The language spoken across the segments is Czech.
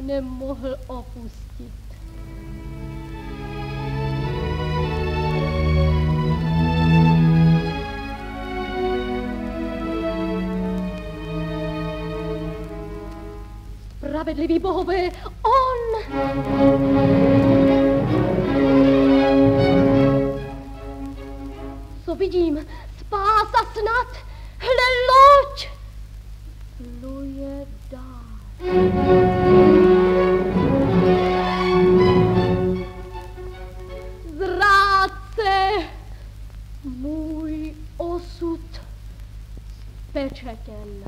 mne mohl opustit. Spravedliví bohové, on! Co vidím? Spása snad! Hle, loď! Pluje dál. Zrádce! Můj osud pečetěn.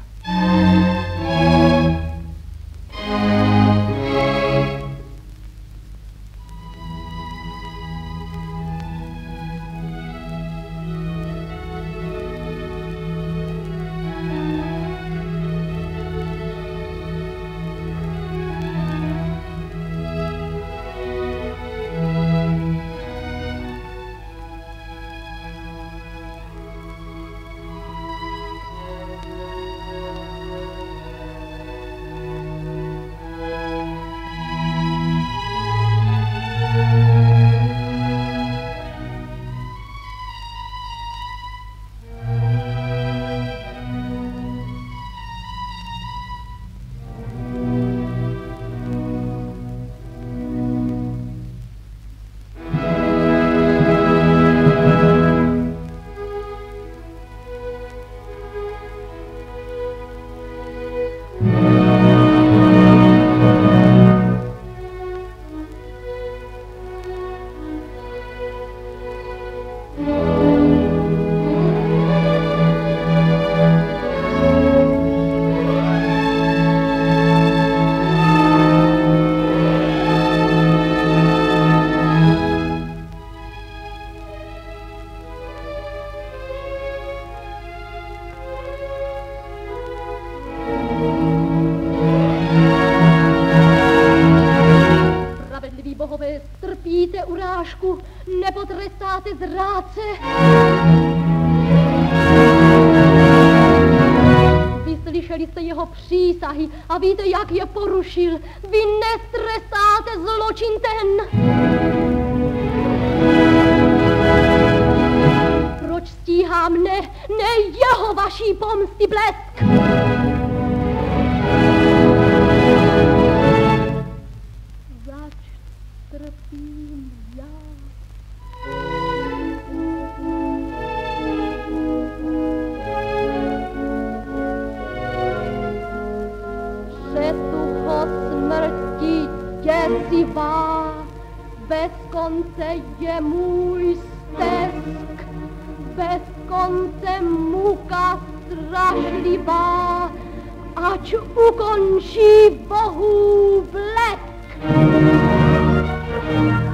Strpíte urážku, nepotrestáte zrádce. Vyslyšeli jste jeho přísahy a víte, jak je porušil. Vy nestrestáte zločin ten. Proč stíhá mne, ne jeho vaší pomsty blesk? Trpím já. Přetuho smrti děsivá, bez konce je můj stesk, bez konce muka strašlivá, ať ukončí bohů blesk.